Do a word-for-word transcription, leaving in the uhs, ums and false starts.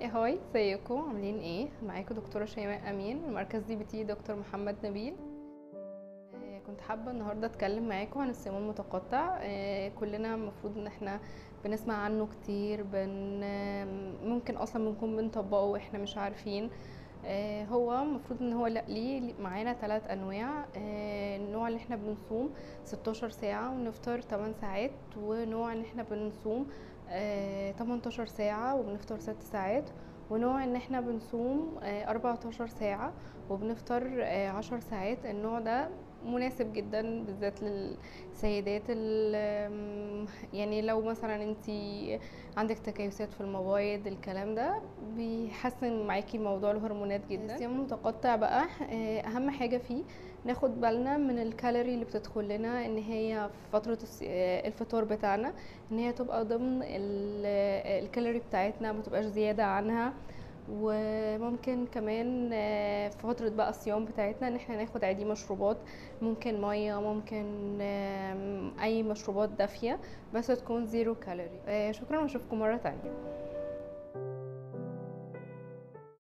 هاي هاي، ازيكم عاملين ايه؟ معاكم دكتوره شيماء امين من مركز دي بي تي دكتور محمد نبيل. آه، كنت حابه النهارده اتكلم معاكم عن الصيام المتقطع. آه، كلنا المفروض ان احنا بنسمع عنه كتير، بن آه، ممكن اصلا بنكون بنطبقه واحنا مش عارفين. آه، هو المفروض ان هو لا ليه معانا ثلاث انواع. آه، النوع اللي احنا بنصوم ستاشر ساعه ونفطر ثماني ساعات، ونوع ان احنا بنصوم آه، تمنتاشر ساعه وبنفطر ست ساعات، ونوع ان احنا بنصوم آه، اربعتاشر ساعه وبنفطر آه، عشر ساعات. النوع ده مناسب جدا بالذات للسيدات ال- يعني لو مثلا انتي عندك تكيسات في المبايض، الكلام ده بيحسن معاكي موضوع الهرمونات جدا. الصيام المتقطع بقى آه، اهم حاجه فيه ناخد بالنا من الكالوري اللي بتدخل لنا، ان هي في فتره الص- آه، الفطار بتاعنا ان هي تبقى ضمن ال- آه، الكالوري بتاعتنا، ما تبقاش زياده عنها. وممكن كمان آه، في فترة بقى الصيام بتاعتنا ان احنا ناخد عادي مشروبات، ممكن مية، ممكن آم، اي مشروبات دافية بس تكون زيرو كالوري. آه، شكرا واشوفكم مرة تانية.